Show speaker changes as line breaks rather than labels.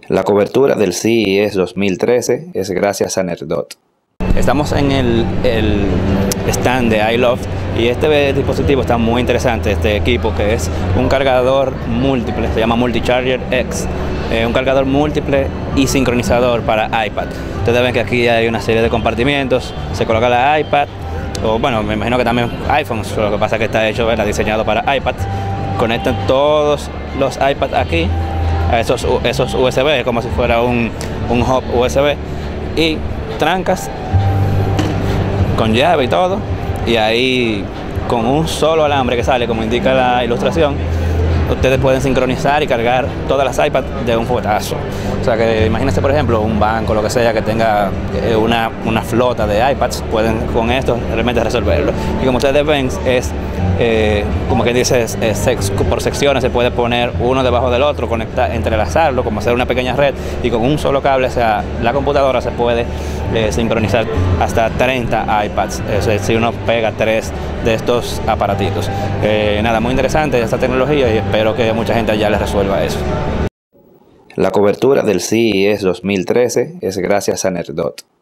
La cobertura del CES 2013 es gracias a Nerdot. Estamos en el stand de iLoft y este dispositivo está muy interesante, este equipo que es un cargador múltiple, se llama Multicharger X, un cargador múltiple y sincronizador para iPad. Ustedes ven que aquí hay una serie de compartimientos, se coloca la iPad, o bueno, me imagino que también iPhones, lo que pasa es que está hecho, ¿verdad?, diseñado para iPad. Conectan todos los iPads aquí a esos USB, como si fuera un hub USB, y trancas con llave y todo, y ahí con un solo alambre que sale, como indica la ilustración, ustedes pueden sincronizar y cargar todas las iPads de un fuetazo. O sea que imagínense, por ejemplo, un banco, lo que sea, que tenga una flota de iPads, pueden con esto realmente resolverlo. Y como ustedes ven, es como quien dice, por secciones, se puede poner uno debajo del otro, conectar, entrelazarlo, como hacer una pequeña red, y con un solo cable, o sea, la computadora se puede sincronizar hasta 30 iPads, si uno pega 3 de estos aparatitos. Nada, muy interesante esta tecnología y espero que mucha gente allá les resuelva eso. La cobertura del CES 2013 es gracias a Nerdot.